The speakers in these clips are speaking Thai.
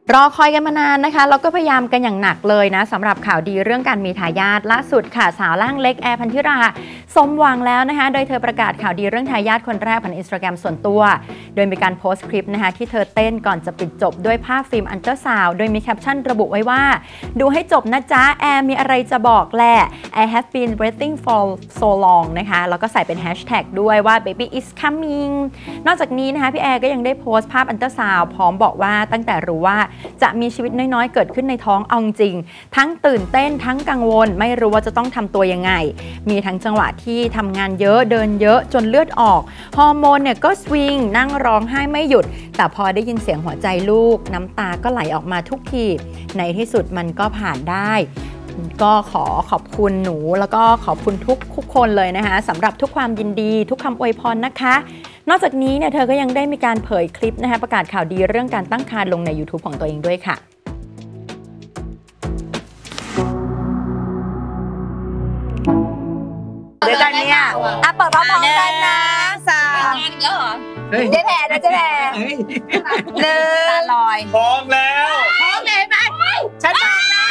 รอคอยกันมานานนะคะแล้วก็พยายามกันอย่างหนักเลยนะสำหรับข่าวดีเรื่องการมีทายาทล่าสุดค่ะสาวร่างเล็กแอร์พันธิราสมหวังแล้วนะคะโดยเธอประกาศข่าวดีเรื่องทายาทคนแรกผ่าน Instagram ส่วนตัวโดยมีการโพสต์คลิปนะคะที่เธอเต้นก่อนจะปิดจบด้วยภาพฟิล์มอัลตราซาวด์โดยมีแคปชั่นระบุไว้ว่าดูให้จบนะจ๊ะแอร์มีอะไรจะบอกแหละ I have been waiting for so long นะคะแล้วก็ใส่เป็นแฮชแท็กด้วยว่า baby is coming นอกจากนี้นะคะพี่แอร์ก็ยังได้โพสต์ภาพอัลตราซาวด์พร้อมบอกว่าตั้งแต่รู้ว่าจะมีชีวิตน้อยๆเกิดขึ้นในท้องเอาจริงทั้งตื่นเต้นทั้งกังวลไม่รู้ว่าจะต้องทำตัวยังไงมีทั้งจังหวะที่ทำงานเยอะเดินเยอะจนเลือดออกฮอร์โมนเนี่ยก็สวิงนั่งร้องไห้ไม่หยุดแต่พอได้ยินเสียงหัวใจลูกน้ำตาก็ไหลออกมาทุกทีในที่สุดมันก็ผ่านได้ก็ขอบคุณหนูแล้วก็ขอบคุณทุกคนเลยนะคะสำหรับทุกความยินดีทุกคำอวยพรนะคะนอกจากนี้เนี่ยเธอก็ยังได้มีการเผยคลิปนะคะประกาศข่าวดีเรื่องการตั้งครรภ์ลงใน YouTube ของตัวเองด้วยค่ะเดี๋ยวกันเนี่ยเปิดพร้อมกันนะสามเยอะเหรอเจ๊แพรนะเจ๊แพรตาลอยพร้อมแล้วพร้อมเลยไหมฉันบอกนะ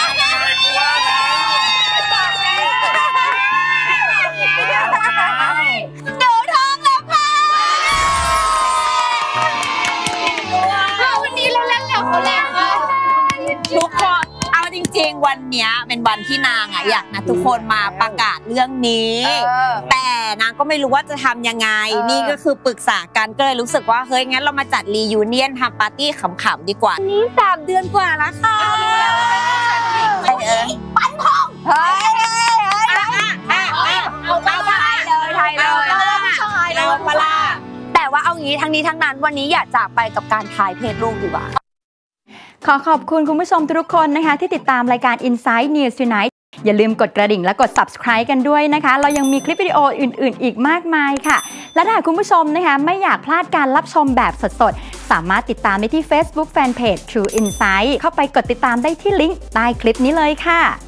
หนูท้องแล้วค่ะวันนี้เราเล่นแล้วเขาแล้วทุกคนเอาจริงๆวันนี้เป็นวันที่นางอยากนะทุกคนมาประกาศเรื่องนี้แต่นางก็ไม่รู้ว่าจะทำยังไงนี่ก็คือปรึกษากันก็เลยรู้สึกว่าเฮ้ยงั้นเรามาจัดรียูเนียนทำปาร์ตี้ขำๆดีกว่านี่3 เดือนกว่าแล้วค่ะปั้นทองเฮ้ยเอาไปเลยไทยเลยเราปลาแต่ว่าเอางี้ทั้งนี้ทั้งนั้นวันนี้อยากจากไปกับการทายเพศลูกดีกว่าขอบคุณคุณผู้ชมทุกคนนะคะที่ติดตามรายการ Inside News Tonight อย่าลืมกดกระดิ่งและกด Subscribe กันด้วยนะคะเรายังมีคลิปวิดีโออื่นๆอีกมากมายค่ะและถ้าคุณผู้ชมนะคะไม่อยากพลาดการรับชมแบบสดๆสามารถติดตามได้ที่ Facebook Fanpage True Insight เข้าไปกดติดตามได้ที่ลิงก์ใต้คลิปนี้เลยค่ะ